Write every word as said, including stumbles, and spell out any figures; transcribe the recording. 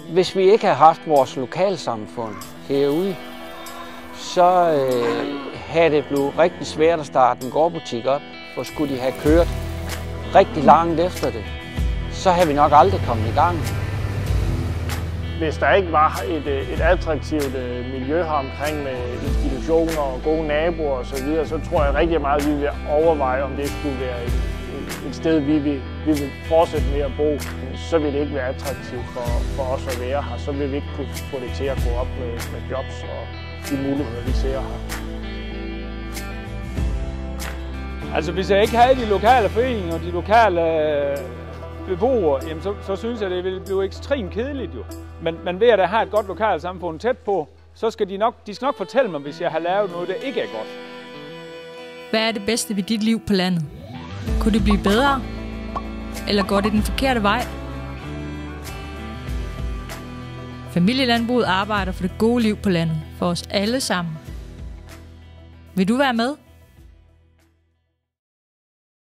Hvis vi ikke havde haft vores lokalsamfund herude, så øh, havde det blevet rigtig svært at starte en gårdbutik op, for skulle de have kørt rigtig langt efter det, så havde vi nok aldrig kommet i gang. Hvis der ikke var et, et attraktivt miljø her omkring med institutioner og gode naboer osv., så, så tror jeg rigtig meget, at vi vil overveje, om det skulle være et, et sted, vi vil, vi vil fortsætte med at bo. Så vil det ikke være attraktivt for, for os at være her. Så vil vi ikke kunne få det til at gå op med, med jobs og de muligheder, vi ser her. Altså hvis jeg ikke havde de lokale foreninger og de lokale beboere, jamen, så, så synes jeg, det ville blive ekstremt kedeligt jo. Men, men ved at jeg har et godt lokalsamfund tæt på, så skal de nok, de skal nok fortælle mig, hvis jeg har lavet noget, der ikke er godt. Hvad er det bedste ved dit liv på landet? Kunne det blive bedre? Eller går det den forkerte vej? Familielandbruget arbejder for det gode liv på landet, for os alle sammen. Vil du være med?